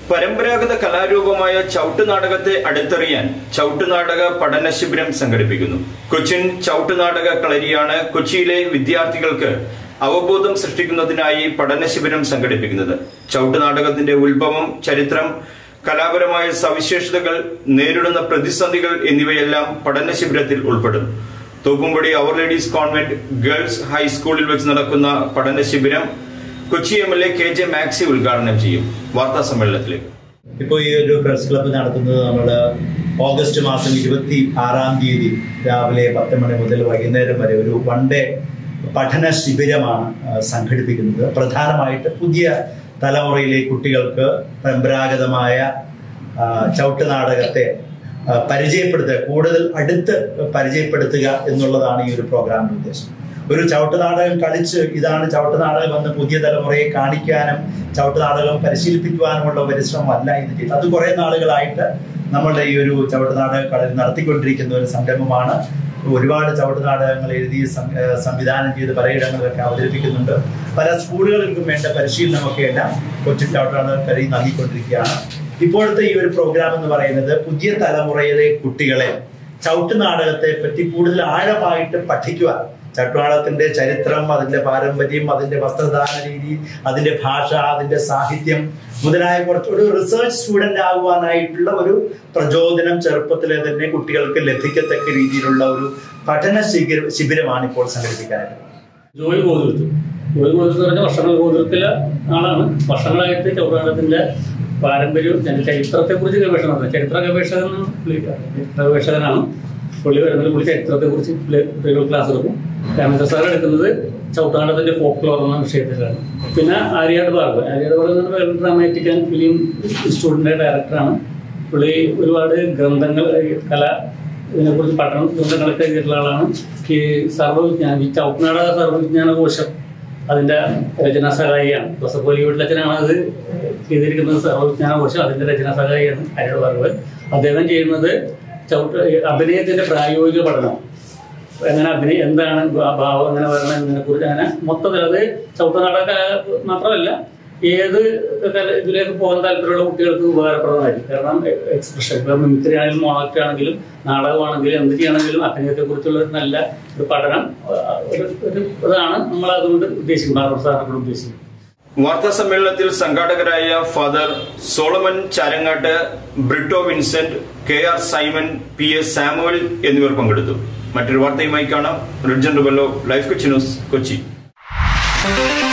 പരമ്പരാഗത കലാരൂപമായ ചവിട്ടുനാടകത്തെ അടുത്തെറിയാൻ ചവിട്ടുനാടക പഠന ശിബിരം സംഘടിപ്പിക്കുന്നു. കൊച്ചിൻ ചവിട്ടുനാടക കളരിയാണ് കൊച്ചിയിലെ വിദ്യാർത്ഥികൾക്ക് അവബോധം സൃഷ്ടിക്കുന്നതിനായി പഠന ശിബിരം സംഘടിപ്പിക്കുന്നത്. ചവിട്ടുനാടകത്തിന്റെ ഉത്ഭവം, ചരിത്രം, കലാപരമായ സവിശേഷതകൾ, നേരിടുന്ന പ്രതിസന്ധികൾ എന്നിവയെല്ലാം പഠന ശിബിരത്തിൽ ഉൾപ്പെടുന്നു. Thoppumpady our lady's convent girls ഹൈസ്കൂളിൽ വെച്ച് നടക്കുന്ന പഠന ശിബിരം കൊച്ചി MLA KJ മാക്സി ഉദ്ഘാടനം ചെയ്യും. വാർത്താ സമ്മേളനത്തിലേക്ക്. ഇപ്പോൾ ഈ ഒരു പ്രസ് ക്ലബ്ബ് നടത്തുന്നത് നമ്മൾ ഓഗസ്റ്റ് മാസം 26-ാം തീയതി രാവിലെ 10 മണി മുതൽ വൈകുന്നേരം വരെ ഒരു വൺ ഡേ പഠന ശിബിരമാണ് സംഘടിപ്പിക്കുന്നത്. പ്രധാനമായിട്ട് പുതിയ തലമുറയിലെ കുട്ടികൾക്ക് പരമ്പരാഗതമായ ചവിട്ടുനാടകത്തെ പരിചയപ്പെടുത്തുക, കൂടുതൽ അടുത്ത് പരിചയപ്പെടുത്തുക എന്നുള്ളതാണ് ഈ ഒരു പ്രോഗ്രാമിന്റെ ഉദ്ദേശം. ഒരു ചവിട്ടുനാടകം കളിച്ച് ഇതാണ് ചവിട്ടുനാടകം എന്ന് പുതിയ തലമുറയെ കാണിക്കാനും ചവിട്ടുനാടകം പരിശീലിപ്പിക്കുവാനുമുള്ള പരിശ്രമമല്ല ഇത് ചെയ്യുന്നത്. അത് കുറെ നാളുകളായിട്ട് നമ്മളുടെ ഈ ഒരു ചവിട്ടുനാടക കളരി നടത്തിക്കൊണ്ടിരിക്കുന്ന ഒരു സംരംഭമാണ്. ഒരുപാട് ചവിട്ടുനാടകങ്ങൾ എഴുതി സംവിധാനം ചെയ്ത് പലയിടങ്ങളിലൊക്കെ അവതരിപ്പിക്കുന്നുണ്ട്. പല സ്കൂളുകൾക്കും വേണ്ട പരിശീലനമൊക്കെ എല്ലാം കൊച്ചിൻ ചവിട്ടുനാടക കളരി നൽകിക്കൊണ്ടിരിക്കുകയാണ്. ഇപ്പോഴത്തെ ഈ ഒരു പ്രോഗ്രാം എന്ന് പറയുന്നത് പുതിയ തലമുറയിലെ കുട്ടികളെ ചവിട്ടുനാടകത്തെ പറ്റി കൂടുതൽ ആഴമായിട്ട് പഠിക്കുവാൻ, ചവിട്ടുനാടകത്തിന്റെ ചരിത്രം, അതിന്റെ പാരമ്പര്യം, അതിന്റെ വസ്ത്രധാരണ രീതി, അതിന്റെ ഭാഷ, അതിന്റെ സാഹിത്യം മുതലായ കുറച്ചൊരു റിസർച്ച് സ്റ്റുഡന്റ് ആകുവാനായിട്ടുള്ള ഒരു പ്രചോദനം ചെറുപ്പത്തിലെ തന്നെ കുട്ടികൾക്ക് ലഭിക്കത്തക്ക രീതിയിലുള്ള ഒരു പഠന ശിബിരമാണ് ഇപ്പോൾ സംഘടിപ്പിക്കാനായിട്ട്. ജോലി വർഷങ്ങൾ ഗോത്രത്തിലെ ആളാണ്. വർഷങ്ങളായിട്ട് ചവിട്ടുനാടകത്തിന്റെ പാരമ്പര്യവും ചരിത്രത്തെ കുറിച്ച് ഗവേഷണം നടത്തുന്നത്. ചരിത്ര ഗവേഷകനാണ് പുള്ളി വരുന്നത്. പുള്ളി ചരിത്രത്തെ കുറിച്ച് കുട്ടികൾ ക്ലാസ് എടുക്കും. രാമേന്ദ്ര സാർ എടുക്കുന്നത് ചവിട്ടുനാടകത്തിന്റെ ഫോക്ലോർ എന്ന വിഷയത്തിലാണ്. പിന്നെ Aryad Bhargavan dramatic and film ഇൻസ്റ്റിറ്റ്യൂട്ടിന്റെ ഡയറക്ടറാണ്. പുള്ളി ഒരുപാട് ഗ്രന്ഥങ്ങൾ, കല, ഇതിനെക്കുറിച്ച് ഗ്രന്ഥങ്ങളൊക്കെ എഴുതിയിട്ടുള്ള ആളാണ്. ഈ സർവ്വവിജ്ഞാനം, ഈ ചവിട്ടുനാടക സർവ്വവിജ്ഞാന കോശം അതിന്റെ രചനാ സഹായിയാണ്. വീട്ടിലച്ഛനാണ് അത് ചെയ്തിരിക്കുന്നത്. സർവ്വവിജ്ഞാന കോശം അതിന്റെ രചനാ സഹായിയാണ് ആര്യാട് ഭാർഗവൻ. അദ്ദേഹം ചെയ്യുന്നത് അഭിനയത്തിന്റെ പ്രായോഗിക പഠനം, എങ്ങനെ അഭിനയം, എന്താണ് ഭാവം, എങ്ങനെ വരണം എന്നതിനെ കുറിച്ച്, അങ്ങനെ മൊത്തത്തിൽ അത് ചവിട്ടുനാടക മാത്രമല്ല ഏത് ഇതിലേക്ക് പോകാൻ താല്പര്യമുള്ള കുട്ടികൾക്ക് ഉപകാരപ്രദമായിരിക്കും. കാരണം എക്സ്പ്രഷൻ, ഇപ്പം മിമിക്രി ആണെങ്കിലും മോണോക്ട് ആണെങ്കിലും നാടകമാണെങ്കിലും എന്ത് ചെയ്യണമെങ്കിലും അഭിനയത്തെ കുറിച്ചുള്ള ഒരു നല്ല ഒരു പഠനം ഇതാണ് നമ്മൾ അതുകൊണ്ട് ഉദ്ദേശിക്കുന്നത്, ആർ.സ ഉദ്ദേശിക്കുന്നത്. വാർത്താ സമ്മേളനത്തിൽ സംഘാടകരായ father Solomon Charangattu, Britto Vincent, KR Simon, PS Samuel എന്നിവർ പങ്കെടുത്തു. മറ്റൊരു വാർത്തയുമായി കാണാം. Ridjan Rubello, life Kochi news, Kochi.